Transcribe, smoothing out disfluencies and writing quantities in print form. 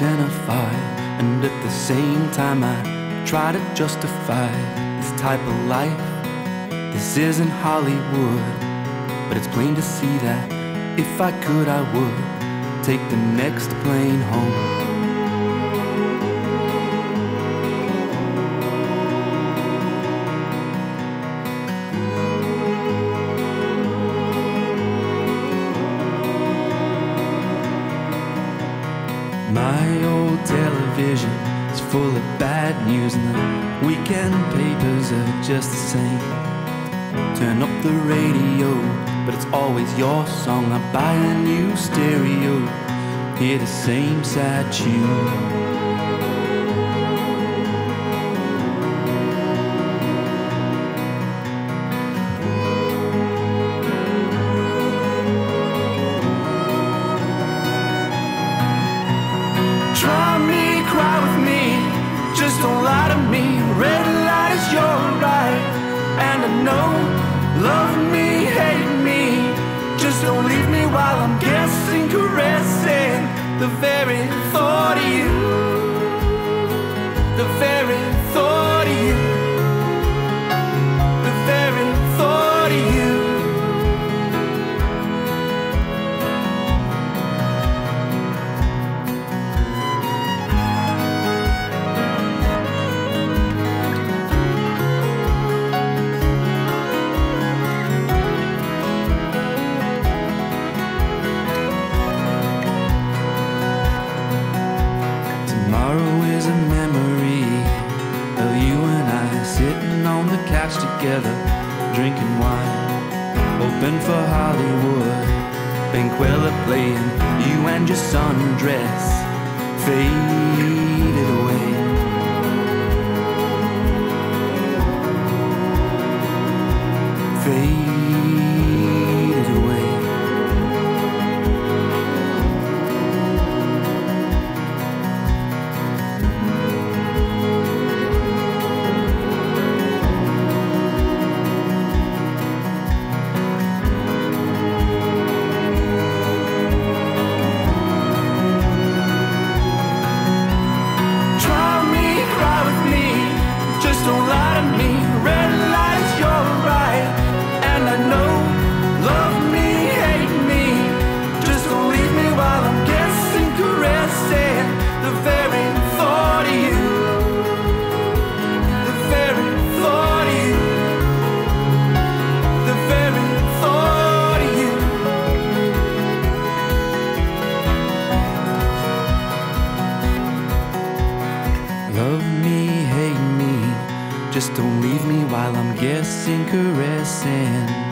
identify, and at the same time I try to justify this type of life. This isn't Hollywood, but it's plain to see that if I could I would take the next plane home. My old television is full of bad news, and the weekend papers are just the same. Turn up the radio, but it's always your song. I buy a new stereo, hear the same sad tune. Try me, cry with me, just don't lie to me. Red light is your right, and I know. Love me, hate me, just don't leave me while I'm guessing, caressing the very thought of you. The very thought of you. The very thought of you. Tomorrow is a memory of you and I sitting on the couch together, drinking wine, hoping for Hollywood. Benquella playing, you and your sundress faded away. Faded away. Just don't lie to me. Red light is your right, and I know. Love me, hate me, just don't leave me while I'm guessing, caressing the very thought of you. The very thought of you. The very thought of you. Love me, hate me, just don't leave me while I'm guessing, caressing